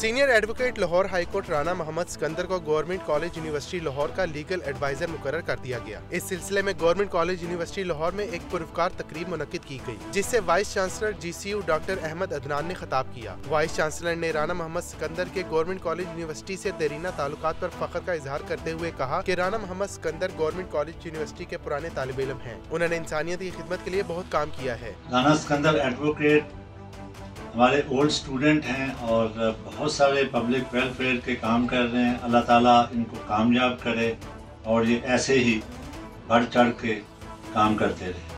Senior advocate Lahore high court Rana Mohammad Sikandar को government college university Lahore का legal adviser मुकर्रर कर दिया गया। इस सिलसिले में गवर्नमेंट कॉलेज यूनिवर्सिटी लाहौर में एक पुरस्कार तकरीब मुनक्किद की गई, जिससे vice chancellor GCU doctor Ahmad Adnan ने खिताब किया। वाइस चांसलर ने राना मोहम्मद सिकंदर के गवर्नमेंट कॉलेज यूनिवर्सिटी से देरीना ताल्लुकात पर फख्र का इजहार करते हुए कहा कि Rana Mohammad Sikandar government college university के पुराने तालिब इल्म हैं। उन्होंने इंसानियत की खिदमत के लिए बहुत काम किया है। राना सिकंदर एडवोकेट हमारे ओल्ड स्टूडेंट हैं और बहुत सारे पब्लिक वेलफेयर के काम कर रहे हैं। अल्लाह ताला इनको कामयाब करे और ये ऐसे ही बढ़ चढ़ के काम करते रहे।